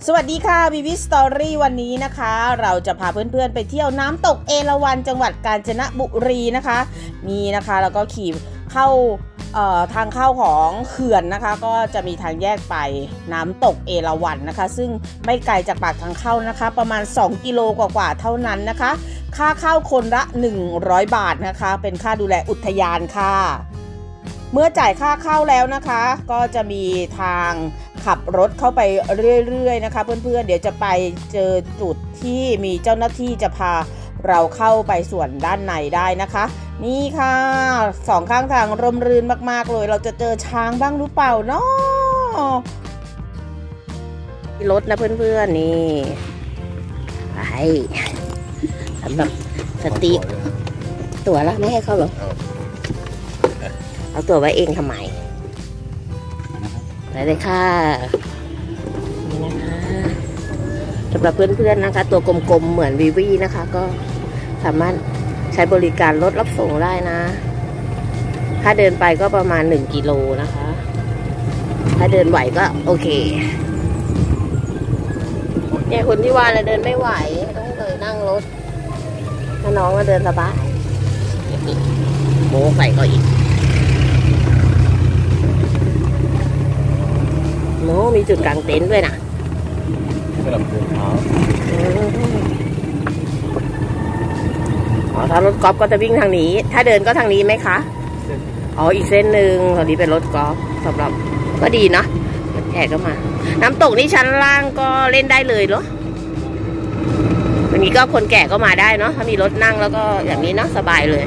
สวัสดีค่ะบีบีสตอรี่วันนี้นะคะเราจะพาเพื่อนๆไปเที่ยวน้ำตกเอราวัณจังหวัดกาญจนบุรีนะคะนี่นะคะแล้วก็ขี่เข้าทางเข้าของเขื่อนนะคะก็จะมีทางแยกไปน้ำตกเอราวัณนะคะซึ่งไม่ไกลจากปากทางเข้านะคะประมาณ2กิโลกว่าๆเท่านั้นนะคะค่าเข้าคนละ100 บาทนะคะเป็นค่าดูแลอุทยานค่ะเมื่อจ่ายค่าเข้าแล้วนะคะก็จะมีทางขับรถเข้าไปเรื่อยๆนะคะเพื่อนๆเดี๋ยวจะไปเจอจุดที่มีเจ้าหน้าที่จะพาเราเข้าไปส่วนด้านในได้นะคะนี่ค่ะสองข้างทางร่มรื่นมากๆเลยเราจะเจอช้างบ้างหรือเปล่าเนาะรถนะเพื่อนๆนี่ไปสำหรับสติ๊กตั๋วแล้วไม่ให้เข้าหรอเอาตั๋วไว้เองทำไมไปเลยค่ะนี่นะคะสำหรับเพื่อนๆนะคะตัวกลมๆเหมือนวีวีนะคะก็สามารถใช้บริการรถรับส่งได้นะถ้าเดินไปก็ประมาณ1 กิโลนะคะถ้าเดินไหวก็โอเคเนี่ยคนที่ว่าเราเดินไม่ไหวต้องเลยนั่งรถถ้าน้องก็เดินสบายโม้ใส่ก็อีกโน้มีจุดกางเต็นท์ด้วยนะสำหรับเดินเท้าถ้ารถกอล์ฟก็จะวิ่งทางนี้ถ้าเดินก็ทางนี้ไหมคะอีกเส้นหนึ่งตอนนี้เป็นรถกอล์ฟสำหรับก็ดีนะแขกก็มาน้ำตกนี่ชั้นล่างก็เล่นได้เลยเหรอวันนี้ก็คนแก่ก็มาได้เนาะถ้ามีรถนั่งแล้วก็อย่างนี้เนาะสบายเลย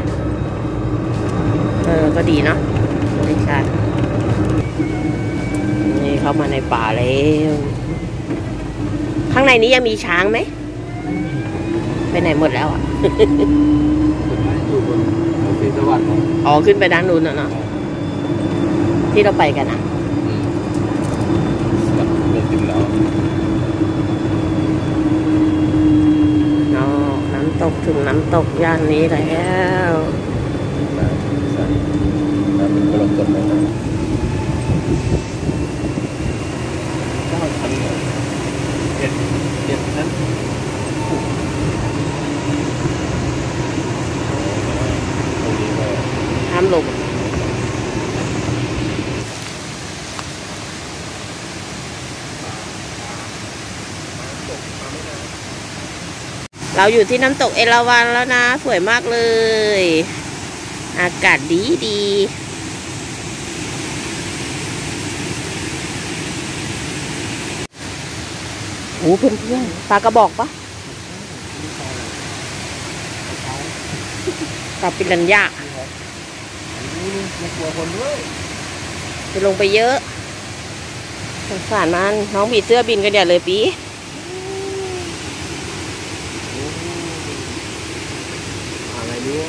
ก็ดีเนาะไม่ใช่นี่เข้ามาในป่าแล้วข้างในนี้ยังมีช้างไหมไปไหนหมดแล้วอ่ะอยู่บนศรีสวัสดิ์ขึ้นไปด้านนู้นเนาะที่เราไปกันอ่ะเดินถึงแล้วน้ำตกถึงน้ำตกย่านนี้แล้วน้ำเป็นกระลมกดเลยนะเจ็ดนั้นห้ามลงเราอยู่ที่น้ำตกเอราวัณแล้วนะสวยมากเลยอากาศดีโอ้เพื่อนๆปลากระบอกปะปลาปิรันย่าไม่กลัวคนด้วยจะลงไปเยอะสงสารมันน้องผีเสื้อบินกันใหญ่เลยปีอะไรเนี่ย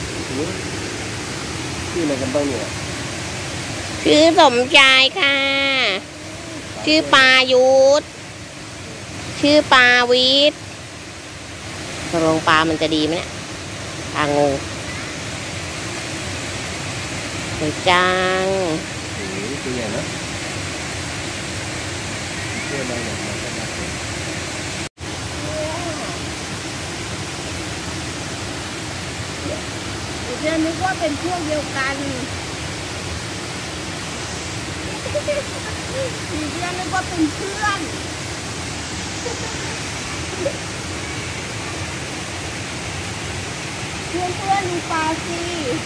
ชื่ออะไรกันบ้างเนี่ยชื่อสมชายค่ะชื่อปายุทธชื่อปาวิทย์ตกลงปลามันจะดีไหมเนี่ยปลางงสวยจังตัวใหญ่นะเชื่อได้อย่างไรก็ได้เพื่อนนึกว่าเป็นพวกเดียวกันเพื่อนนึกว่าเป็นเพื่อนเพื่อนดูปลาสิ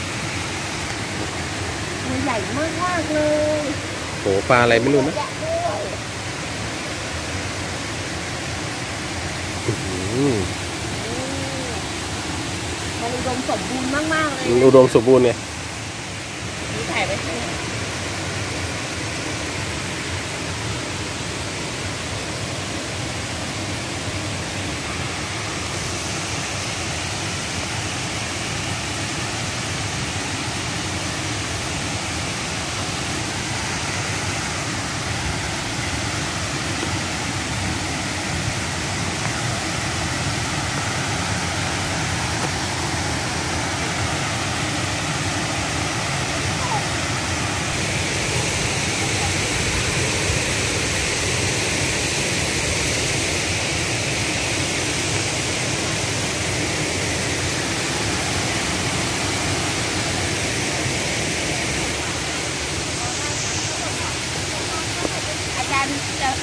มันใหญ่มากเลยโหปลาอะไรไม่รู้นะมันอุดมสมบูรณ์มากๆเลยอุดมสมบูรณ์ไงนี่ถ่ายไว้ให้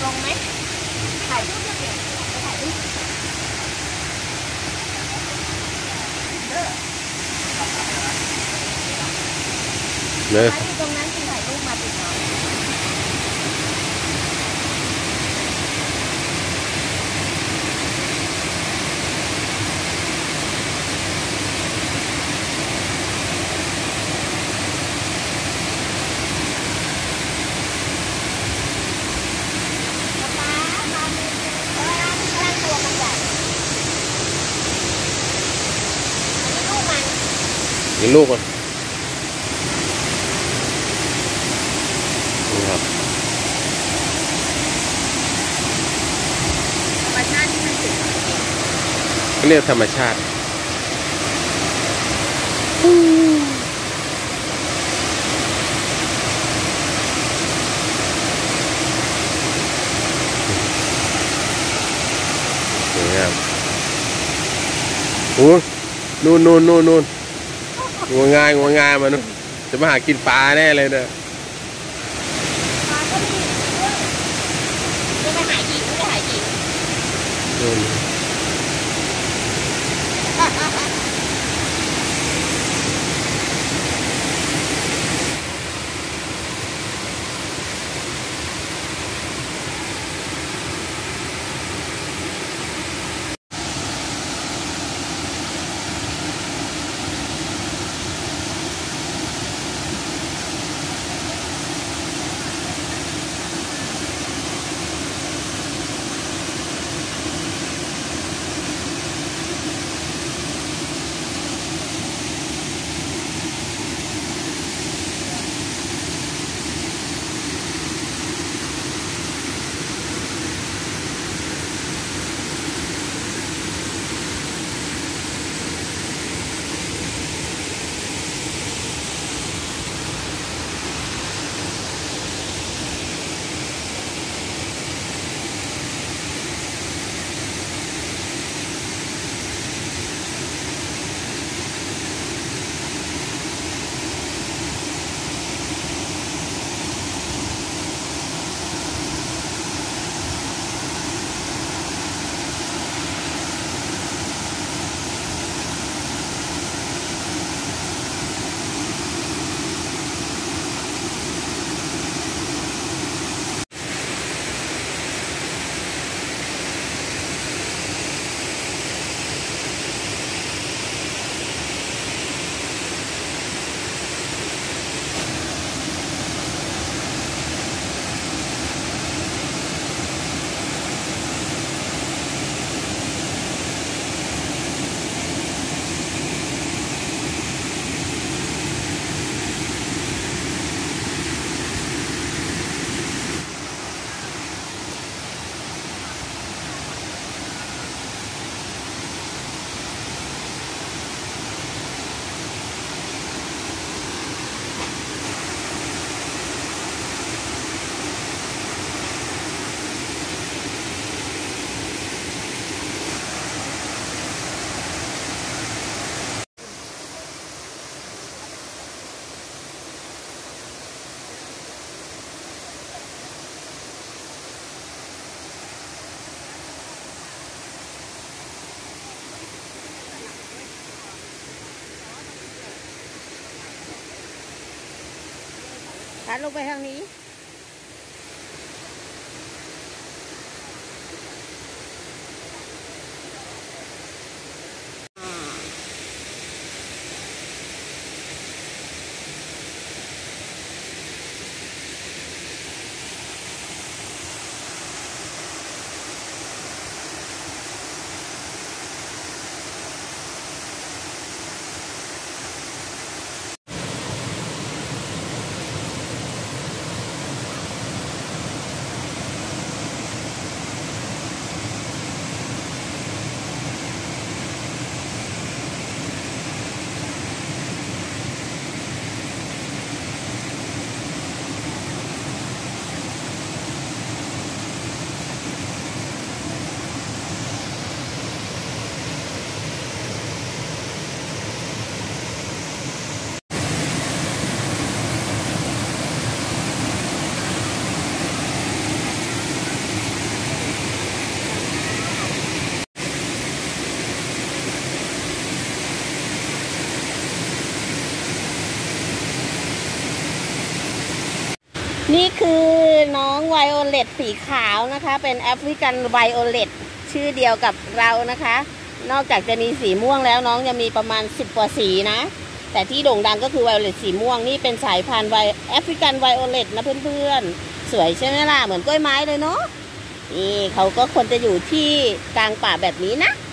ลงไหมถ่ายรูปเดี๋ยวไปถ่ายรูปเลยตรงนั้นถ่ายรูปมาติดน้องยิงลูกมันนี่ครับธรรมชาติที่มันสวยก็เรียกธรรมชาติสวยงามโอ้นู่นงัวงายมานู่นจะมาหากินปลาแน่เลยเนี่ยปลาก็มีจะไปหาหญิงไม่ได้หาหญิงนู่นพัดลงไปทางนี้นี่คือน้องไวโอเลตสีขาวนะคะเป็นแอฟริกันไวโอเลตชื่อเดียวกับเรานะคะนอกจากจะมีสีม่วงแล้วน้องยังมีประมาณ10 กว่าสีนะแต่ที่โด่งดังก็คือไวโอเลตสีม่วงนี่เป็นสายพันธุ์แอฟริกันไวโอเลตนะเพื่อนๆสวยใช่ไหมล่ะเหมือนกล้วยไม้เลยเนาะนี่เขาก็ควรจะอยู่ที่กลางป่าแบบนี้นะ